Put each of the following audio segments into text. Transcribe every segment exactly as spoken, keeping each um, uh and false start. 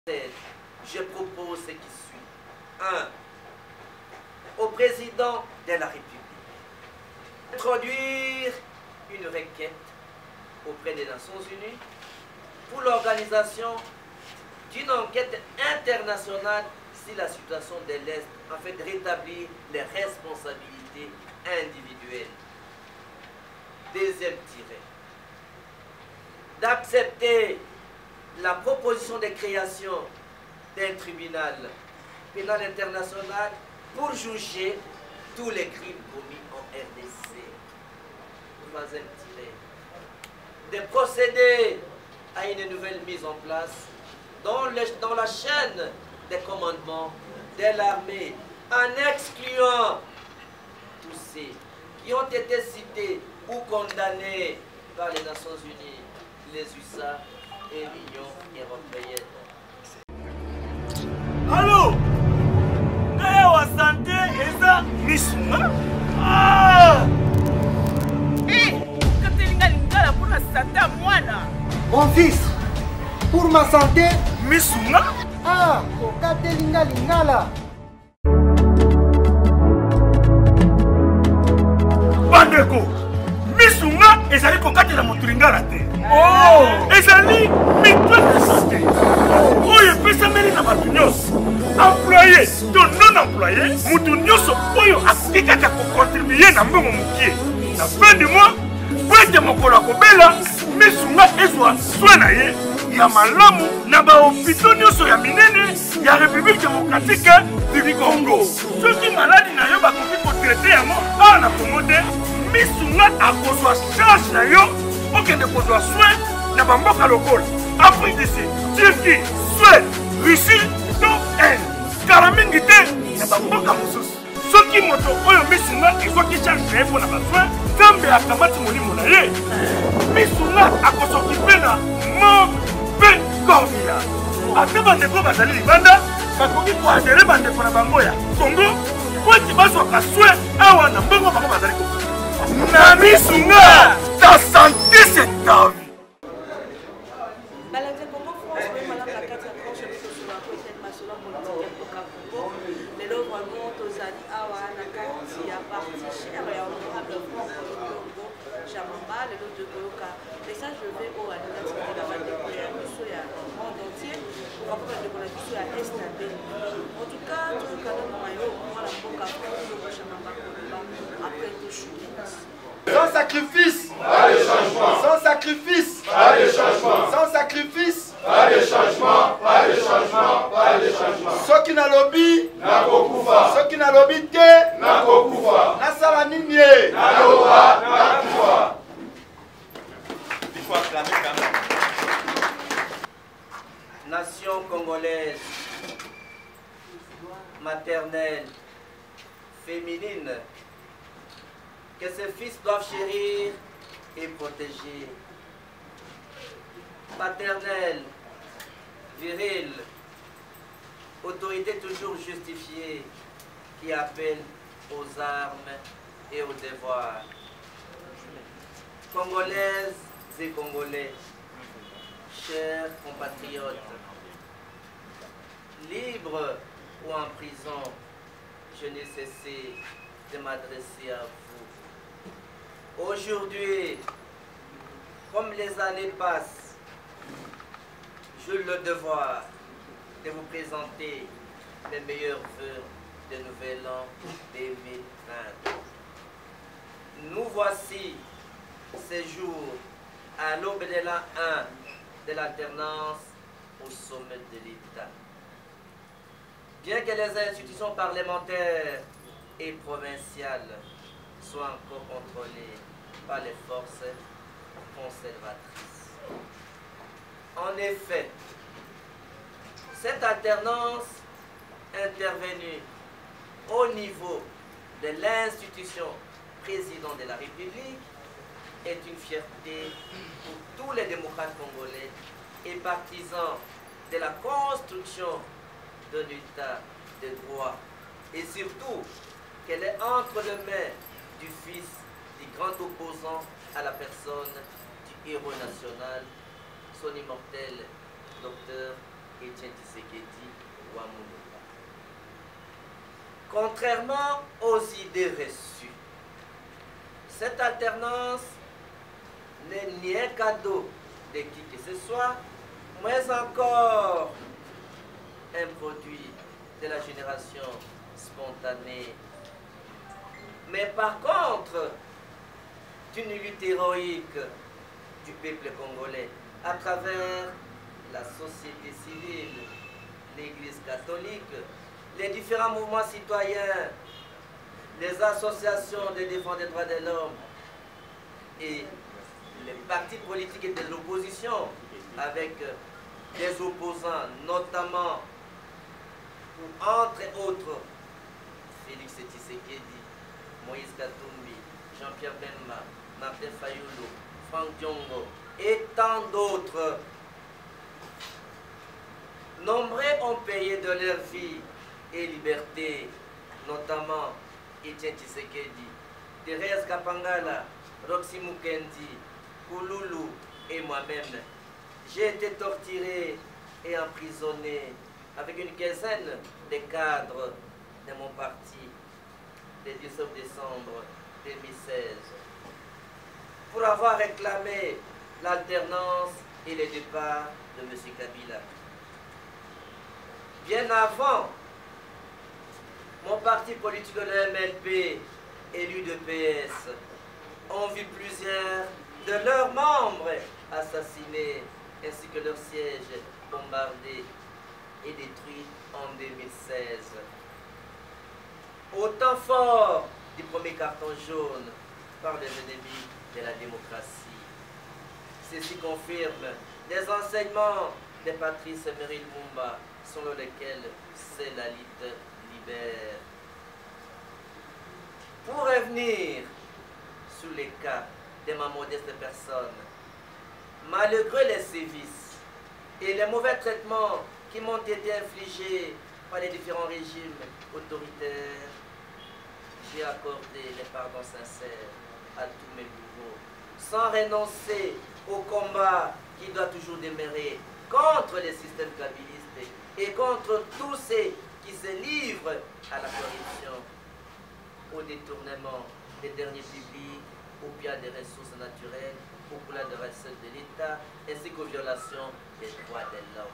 Je propose ce qui suit. un. Au président de la République introduire une requête auprès des Nations Unies pour l'organisation d'une enquête internationale sur la situation de l'Est, afin de rétablir les responsabilités individuelles. Deuxième tiré. D'accepter la proposition de création d'un tribunal pénal international pour juger tous les crimes commis en R D C. Troisième tiré. De procéder à une nouvelle mise en place dans, le, dans la chaîne des commandements de l'armée, en excluant tous ceux qui ont été cités ou condamnés par les Nations Unies, les U S A et l'Union européenne. Allô? Kaya wa santé eza misuma? Ah! Eh, katelinga lingala pour la santé à mwana. Mon fils, pour ma santé, Misuma? ah, katelinga lingala. Bandeko, misuma ezali kokatela motu lingala te. Oh! Ezali mitwe na santé. Oyo epesameli na bato nyonso. Employé to non employé, mutu nyonso oyo akoki kaka kocontribue na mbongo mokie. Na fin du mois, po ete mokolo akobela, misunga ezwa soin na ye ya malamu na bahopitau nyonso ya minene ya République démocratique du Congo. Soki maladi na yo bakoki kotraite yango awa na Congo te, misunga akozwa charge na yo okende kozwa soin na bamboka lokola Afrique du Sud, Turquie, Suède, Russie to Inde. Kala mingi te na bamboka mosusu. Soki moto oyo misunga ezwaki charge na ye mpo na basoin, Nzambe akamati molimo na ye, misunga akosokipe na mabe korbia. Ate bandeko bazali libanda bakoki koadere bandeko na bango ya Congo po ete bazwaka soin awa na mbongo bango bazali kokoki. Na misunga, ta santé c'est ta vie. Et ça, je vais au Anikatika de la bande de monde entier pour apprendre de la vie à Est. En tout cas, tout le cadre de Mayo, moi, la boca, après tout, je Sans sacrifice, pas de changement. sans sacrifice, Pas de changement. sans sacrifice, Pas de changement. Pas de changement. Pas de changement. ceux qui n'a lobby, Nakokufa. ceux qui n'a lobby te, Nakokufa. nasala nini. Naloba. Nakufa. Il faut acclamer quand même. Nation congolaise, maternelle, féminine, que ses fils doivent chérir et protéger. Paternelle, virile, autorité toujours justifiée qui appelle aux armes et aux devoirs. Congolaises et Congolais, chers compatriotes, libres ou en prison, je n'ai cessé de m'adresser à vous. Aujourd'hui, comme les années passent, j'ai le devoir de vous présenter les meilleurs vœux de Nouvel An deux mille vingt. Nous voici ces jours à l'aube de l'an un de l'alternance au sommet de l'État. Bien que les institutions parlementaires et provinciales soient encore contrôlées par les forces conservatrices. En effet, cette alternance intervenue au niveau de l'institution président de la République est une fierté pour tous les démocrates congolais et partisans de la construction d'un État de droit, et surtout qu'elle est entre les mains du fils du grand opposant à la personne du héros national, son immortel docteur Etienne Tshisekedi Wamuluka. Contrairement aux idées reçues, cette alternance n'est ni un cadeau de qui que ce soit, mais encore un produit de la génération spontanée. Mais par contre, d'une lutte héroïque du peuple congolais à travers la société civile, l'Église catholique, les différents mouvements citoyens, les associations de défense des droits de l'homme et les partis politiques de l'opposition avec des opposants, notamment, entre autres, Félix Tshisekedi, Moïse Katumbi, Jean-Pierre Bemba, Martin Fayulu, Franck Diongo et tant d'autres. Nombreux ont payé de leur vie et liberté, notamment Etienne Tshisekedi, Thérèse Kapangala, Roxy Mukendi, Kouloulou et moi-même. J'ai été torturé et emprisonné avec une quinzaine de cadres de mon parti le dix-neuf décembre deux mille seize pour avoir réclamé l'alternance et le départ de M. Kabila. Bien avant, mon parti politique, le M L P, et l'U D P S, ont vu plusieurs de leurs membres assassinés, ainsi que leur siège bombardé et détruit en deux mille seize. Au temps fort du premier carton jaune par les ennemis de la démocratie. Ceci confirme les enseignements de Patrice Emery Lumumba, selon lesquels c'est la lutte libère. Pour revenir sur les cas de ma modeste personne, malgré les sévices et les mauvais traitements qui m'ont été infligés par les différents régimes autoritaires, j'ai accordé les pardons sincères à tous mes bourreaux, sans renoncer au combat qui doit toujours demeurer contre les systèmes kabylistes et contre tous ceux qui se livrent à la corruption, au détournement des derniers publics, au bien des ressources naturelles, au plan de recettes de l'État, ainsi qu'aux violations des droits de l'homme.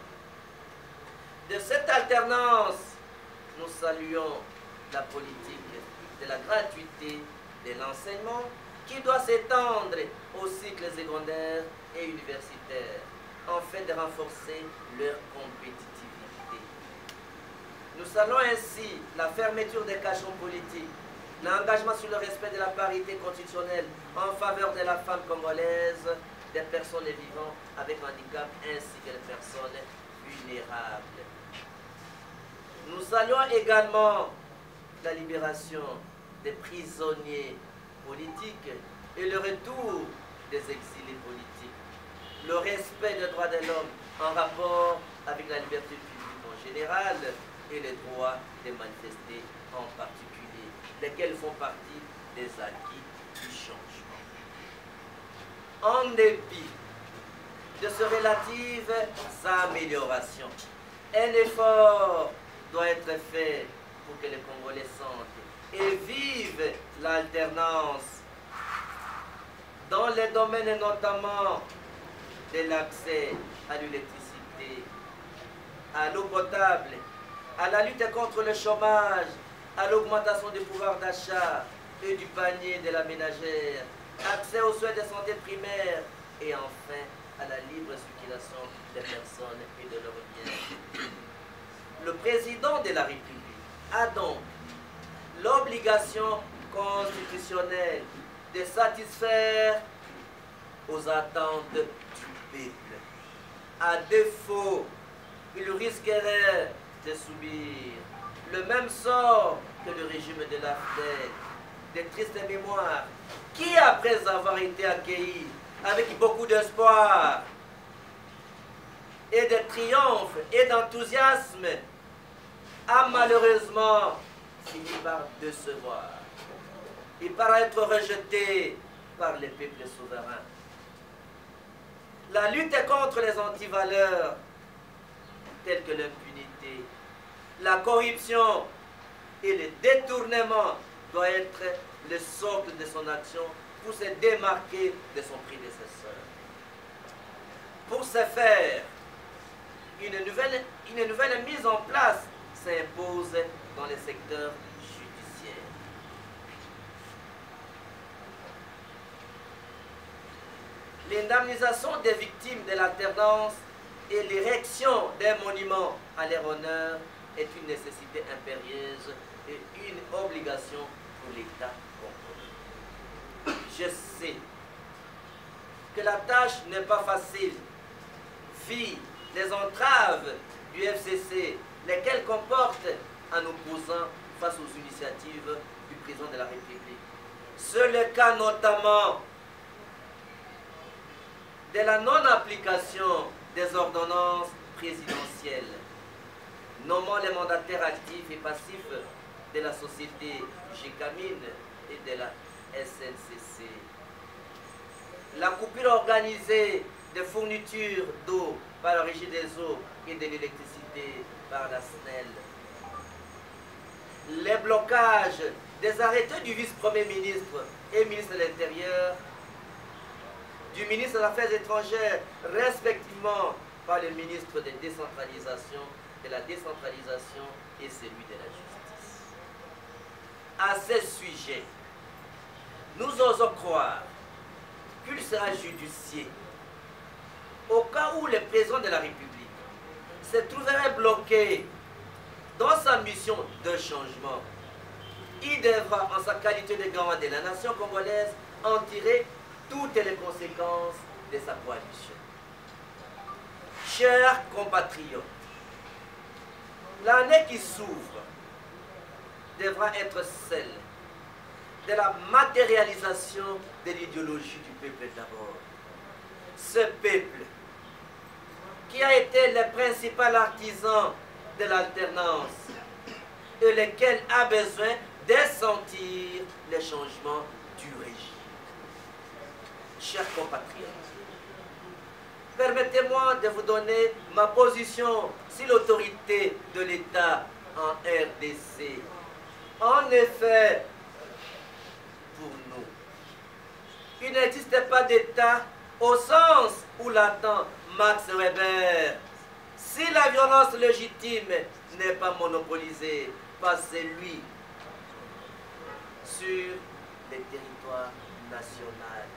De cette alternance, nous saluons la politique de la gratuité de l'enseignement qui doit s'étendre aux cycles secondaires et universitaires, afin de renforcer leur compétitivité. Nous saluons ainsi la fermeture des cachons politiques, l'engagement sur le respect de la parité constitutionnelle en faveur de la femme congolaise, des personnes vivant avec handicap ainsi que des personnes vulnérables. Nous saluons également la libération des prisonniers politiques et le retour des exilés politiques, le respect des droits de l'homme en rapport avec la liberté publique en général et les droits de manifester en particulier, lesquels font partie des acquis du changement. En dépit de ces relatives améliorations, un effort doit être fait pour que les Congolais sentent et vivent l'alternance dans les domaines notamment de l'accès à l'électricité, à l'eau potable, à la lutte contre le chômage, à l'augmentation du pouvoir d'achat et du panier de la ménagère, accès aux soins de santé primaires et enfin à la libre circulation des personnes et de leurs biens. Le président de la République a donc l'obligation constitutionnelle de satisfaire aux attentes du peuple. À défaut, il risquerait de subir le même sort que le régime de l'A F D E, de tristes mémoires, qui, après avoir été accueillis avec beaucoup d'espoir et de triomphe et d'enthousiasme, a malheureusement fini par décevoir et par être rejeté par les peuples souverains. La lutte contre les antivaleurs telles que l'impunité, la corruption et le détournement doivent être le socle de son action pour se démarquer de son prédécesseur. Pour ce faire, une nouvelle, une nouvelle mise en place s'impose dans le secteur judiciaire. L'indemnisation des victimes de l'alternance et l'érection d'un monument à leur honneur est une nécessité impérieuse et une obligation pour l'État congolais. Je sais que la tâche n'est pas facile, vu les entraves du F C C, lesquelles comportent en opposant face aux initiatives du président de la République. C'est le cas notamment de la non-application des ordonnances présidentielles, nommant les mandataires actifs et passifs de la société Gécamine et de la S N C C. La coupure organisée de fournitures d'eau par la Régie des eaux et de l'électricité par la S N E L. Les blocages des arrêtés du vice-premier ministre et ministre de l'Intérieur, du ministre des Affaires étrangères, respectivement par le ministre de décentralisation, de la décentralisation et celui de la justice. À ce sujet, nous osons croire qu'il sera judicié au cas où le président de la République se trouverait bloqué dans sa mission de changement. Il devra, en sa qualité de garant de la nation congolaise, en tirer toutes les conséquences de sa coalition. Chers compatriotes, l'année qui s'ouvre devra être celle de la matérialisation de l'idéologie du peuple d'abord. Ce peuple qui a été le principal artisan de l'alternance et lequel a besoin de sentir les changements du régime. Chers compatriotes, permettez-moi de vous donner ma position sur l'autorité de l'État en R D C. En effet, pour nous, il n'existe pas d'État au sens où l'attend Max Weber. Si la violence légitime n'est pas monopolisée par celui sur les territoires nationaux.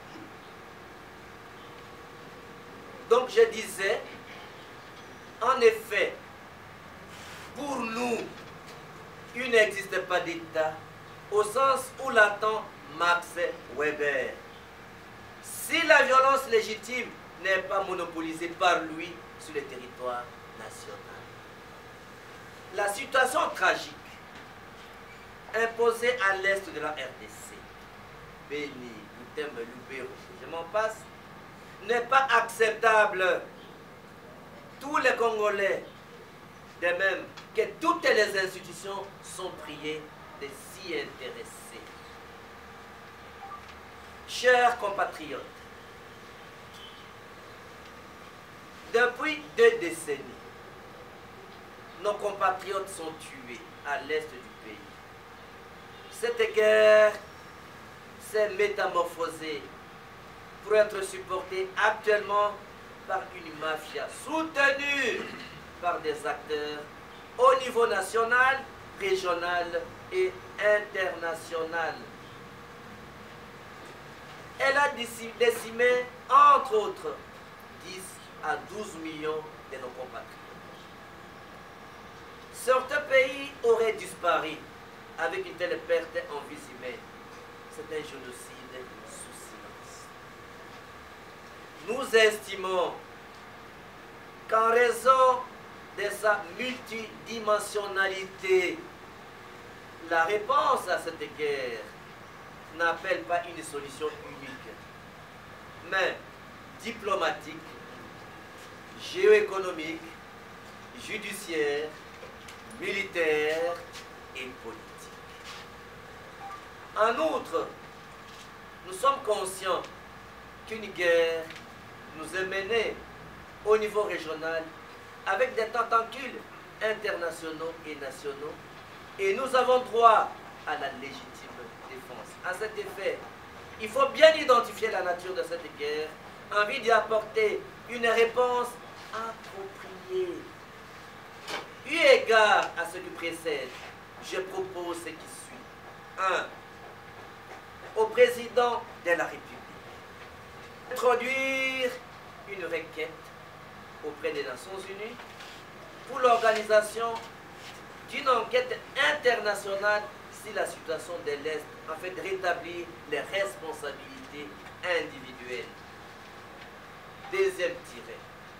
Donc je disais, en effet, pour nous, il n'existe pas d'État au sens où l'attend Max Weber. Si la violence légitime n'est pas monopolisée par lui sur le territoire national. La situation tragique imposée à l'est de la R D C, Beni, Boutembe, Lubero, je m'en passe, n'est pas acceptable. Tous les Congolais, de même que toutes les institutions, sont priés de s'y intéresser. Chers compatriotes, depuis deux décennies, nos compatriotes sont tués à l'est du pays. Cette guerre s'est métamorphosée pour être supportée actuellement par une mafia soutenue par des acteurs au niveau national, régional et international. Elle a décimé, entre autres, dix à douze millions de nos compatriotes. Certains pays auraient disparu avec une telle perte en vie humaine. C'est un génocide sous silence. Nous estimons qu'en raison de sa multidimensionnalité, la réponse à cette guerre n'appelle pas une solution unique, mais diplomatique, géoéconomique, judiciaire, militaire et politique. En outre, nous sommes conscients qu'une guerre nous est menée au niveau régional avec des tentacules internationaux et nationaux, et nous avons droit à la légitime défense. À cet effet, il faut bien identifier la nature de cette guerre, en vue d'y apporter une réponse appropriée. Eu égard à ce qui précède, je propose ce qui suit. un. Au président de la République, introduire une requête auprès des Nations Unies pour l'organisation d'une enquête internationale sur la situation de l'Est, afin de rétablir les responsabilités individuelles. Deuxième tiré,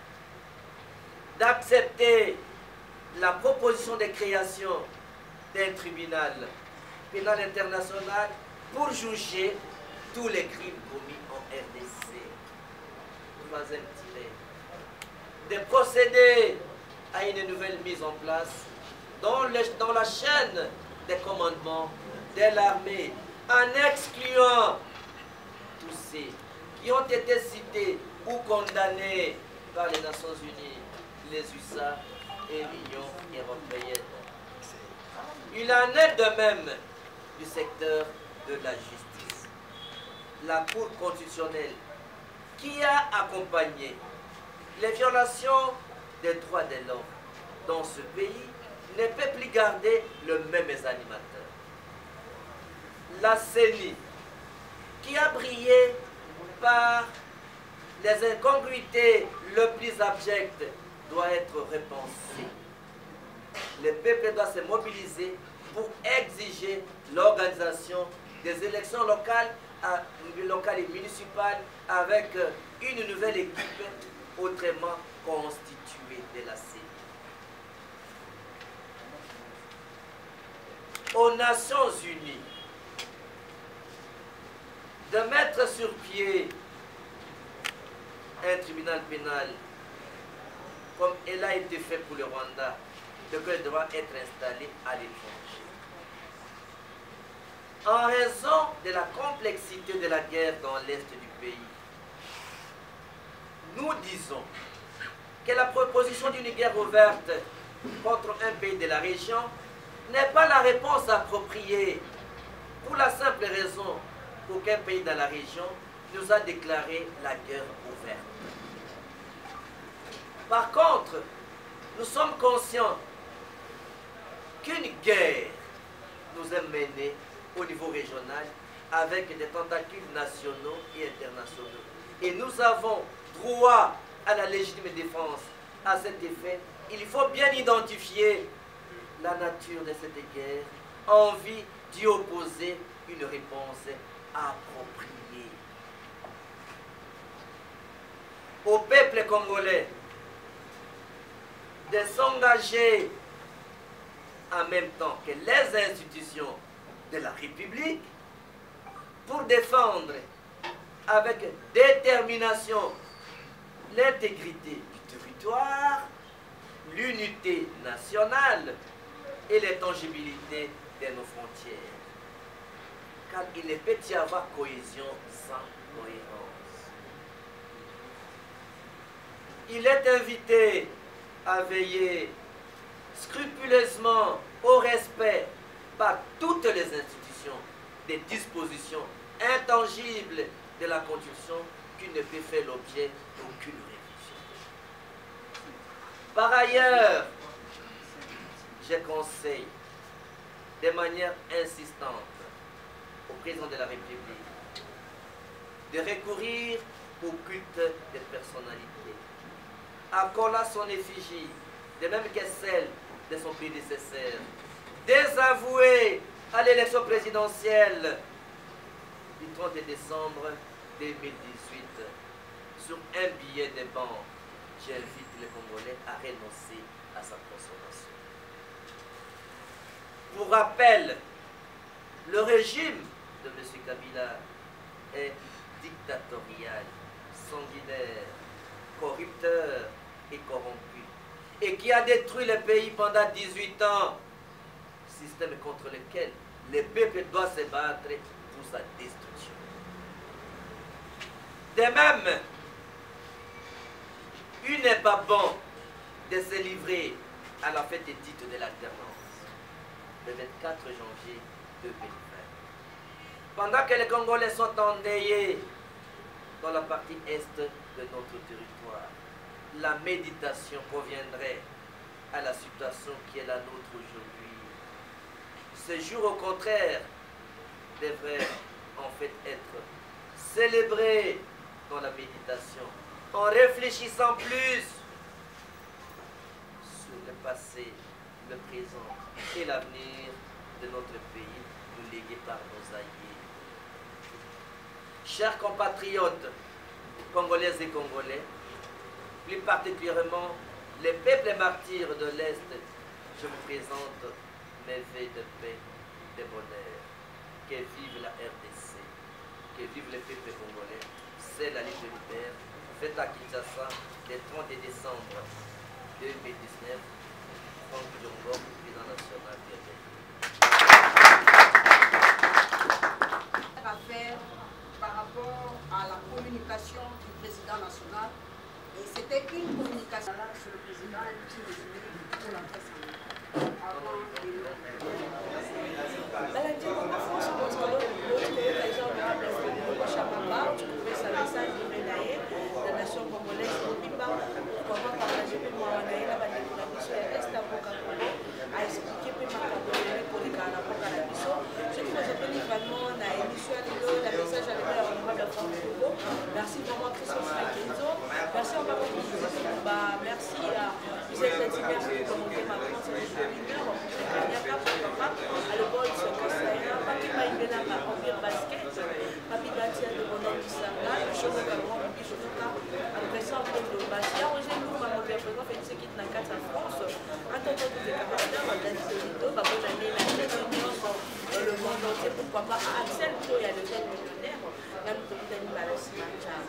d'accepter la proposition de création d'un tribunal pénal international pour juger tous les crimes commis en R D C. Troisième tiré, de procéder à une nouvelle mise en place dans, le, dans la chaîne des commandements de l'armée, en excluant tous ceux qui ont été cités ou condamnés par les Nations Unies, les U S A et l'Union européenne. Il en est de même du secteur de la justice. La Cour constitutionnelle, qui a accompagné les violations des droits de l'homme dans ce pays, ne peut plus garder le même animateur. La C E N I, qui a brillé par les incongruités le plus abjectes, doit être repensée. Le peuple doit se mobiliser pour exiger l'organisation des élections locales, à, locales et municipales avec une nouvelle équipe autrement constituée de la C E N I. Aux Nations Unies, de mettre sur pied un tribunal pénal comme elle a été fait pour le Rwanda, lequel devra être installé à l'étranger. En raison de la complexité de la guerre dans l'est du pays, nous disons que la proposition d'une guerre ouverte contre un pays de la région n'est pas la réponse appropriée, pour la simple raison qu'aucun pays dans la région nous a déclaré la guerre ouverte. Par contre, nous sommes conscients qu'une guerre nous est menée au niveau régional avec des tentacules nationaux et internationaux. Et nous avons droit à la légitime défense. À cet effet, il faut bien identifier la nature de cette guerre en vue d'y opposer une réponse appropriée. Au peuple congolais de s'engager en même temps que les institutions de la République pour défendre avec détermination l'intégrité du territoire, l'unité nationale et l'intangibilité de nos frontières. Car il ne peut y avoir cohésion sans cohérence. Il est invité à veiller scrupuleusement au respect par toutes les institutions des dispositions intangibles de la Constitution qui ne peut faire l'objet d'aucune révision. Par ailleurs, je conseille de manière insistante au président de la République de recourir au culte des personnalités, accolant son effigie, de même que celle de son prédécesseur, désavoué à l'élection présidentielle du trente décembre deux mille dix-huit sur un billet de banque. J'invite les Congolais à renoncer à sa consommation. Pour rappel, le régime de M. Kabila est dictatorial, sanguinaire, corrupteur et corrompu, et qui a détruit le pays pendant dix-huit ans, système contre lequel le peuple doit se battre pour sa destruction. De même, il n'est pas bon de se livrer à la fête des titres de l'alternance, le vingt-quatre janvier deux mille vingt. Pendant que les Congolais sont endeuillés dans la partie est de notre territoire, la méditation conviendrait à la situation qui est la nôtre aujourd'hui. Ce jour, au contraire, devrait en fait être célébré dans la méditation, en réfléchissant plus sur le passé, le présent et l'avenir de notre pays, nous légué par nos aïeux. Chers compatriotes, Congolaises et Congolais, plus particulièrement les peuples martyrs de l'Est, je vous présente mes vœux de paix, de bonheur. Que vive la R D C, que vive le peuple congolais. C'est la Ligue de l'Hiver, faite à Kinshasa le trente décembre deux mille dix-neuf. Franck Diongo, président national du R D C. À faire par rapport à la communication du président national. Et c'était une communication là sur le président, un petit résumé pour la presse avant de merci vraiment Christophe Kenzo. Merci encore bah, merci à vous êtes les divers pour commenter ma France et les mineurs. Il y a pas papa à l'école sur Costaïna, papi Maïbena à Empire Basket, papi Gatia de Bonnet du Sanga, le show de Cameroun, papi Chotoka, après ça, on fait le Bastia. Aujourd'hui, nous, on fait présent, fait ce qui est dans la carte en France. Attendons tous les camarades, on a dit que bah, bonne année, la tête de Dios dans le monde entier, pourquoi pas Axel To, il y a le jeune millionnaire, même comme Dani Balossi, ciao.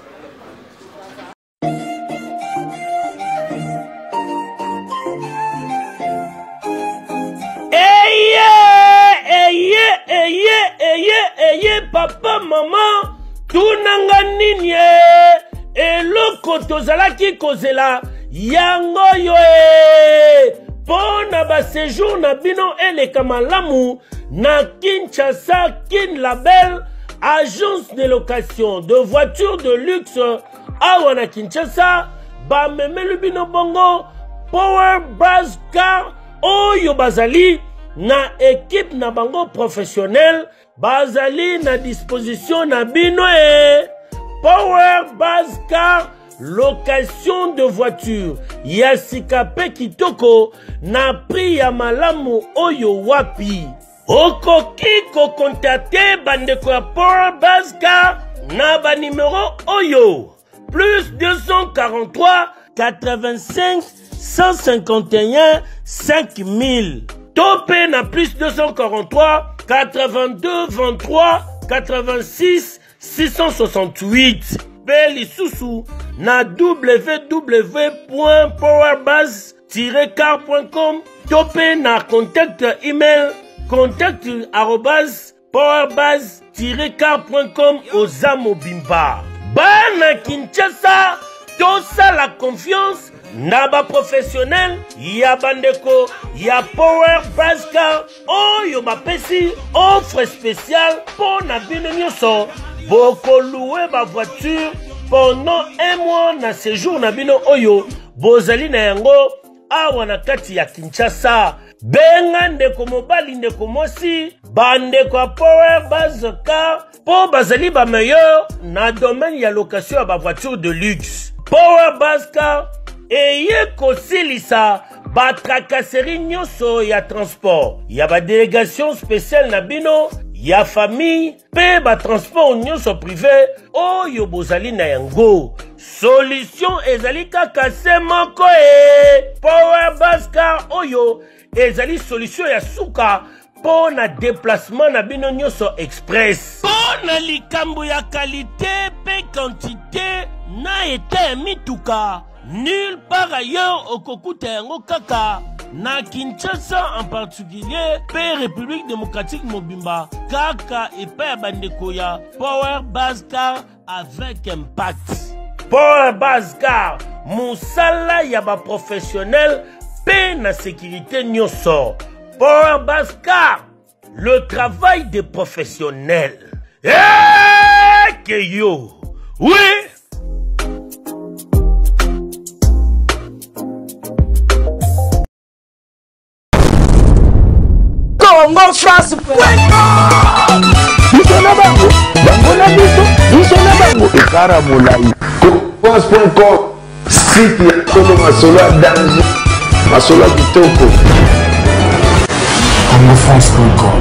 Papa, maman, tunanga nini eloko tozalaki kozela yango yo pona ba séjour na bino eleka malamu na Kinshasa Kin Label, agence de location de voitures de luxe awa na Kinshasa, ba memelu bino bongo Power Buzz Car oyo bazali na équipe na bango professionnel, bazali na disposition na bino e Power Buzz Car location de voiture ya sikape kitoko na prix ya malamu oyo wapi. Okoki ko contacter bandeko ya Power Buzz Car na ba numéro oyo plus deux cent quarante-trois quatre-vingt-cinq cent cinquante et un cinq mille. Topé na plus deux cent quarante-trois quatre-vingt-deux vingt-trois quatre-vingt-six six cent soixante-huit. Beli Soussou na w w w point power buzz tiret car point com. Topé na contact email contact arobase powerbuzz tiret car point com Ozamo Bimba. Bana Kinshasa, tosa la confiance naba professionnel ya bandeko ya Power Buzz Car oyo bapesi offre spéciale pour na bino nyonso boko louer ba voiture pendant un mois na séjour na bino oyo bozali na yango awa na kati ya Kinshasa. Benga ndeko mobali ndeko mosi bandeko ya Power Buzz Car po bazali ba meilleur na domaine ya location ya ba voiture de luxe. Power Buzz Car eye kosilisa ba tracasserie nyonso ya transport ya ba délégation spéciale na bino ya famille pe ba transport nyonso privé oyo bozali na yango. Solution ezali kaka se moko e Power Buzz Car oyo ezali solution ya suka po na déplacement na bino nyonso express. Po na likambo ya qualité pe quantité na ete mituka nulle part ailleurs au kokuta yango kaka na Kinshasa en particulier pe République démocratique Mobimba kaka epa ya bandeko ya Power Buzz Car avec impact. Paul Bascar, Moussala Yaba professionnel, paix na sécurité nyoso. Paul Bascar, le travail des professionnels. Eh, que yo, oui. Congo France. Pense point com site ya Congo masolo ya danger masolo ya kitoko Congo France point com